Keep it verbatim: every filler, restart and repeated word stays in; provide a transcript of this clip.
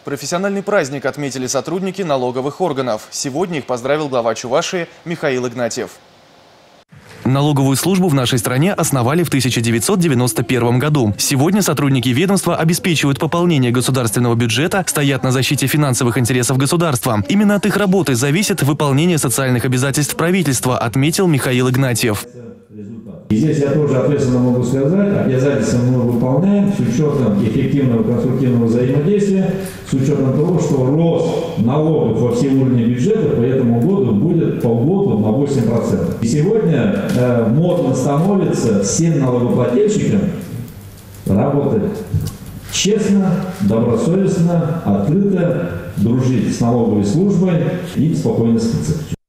Профессиональный праздник отметили сотрудники налоговых органов. Сегодня их поздравил глава Чувашии Михаил Игнатьев. Налоговую службу в нашей стране основали в тысяча девятьсот девяносто первом году. Сегодня сотрудники ведомства обеспечивают пополнение государственного бюджета, стоят на защите финансовых интересов государства. Именно от их работы зависит выполнение социальных обязательств правительства, отметил Михаил Игнатьев. И здесь я тоже ответственно могу сказать, обязательства мы выполняем с учетом эффективного конструктивного взаимодействия, с учетом того, что рост налогов во все уровни бюджета по этому году будет полгода на восемь процентов. И сегодня э, модно становится всем налогоплательщикам работать честно, добросовестно, открыто, дружить с налоговой службой и спокойно спиться.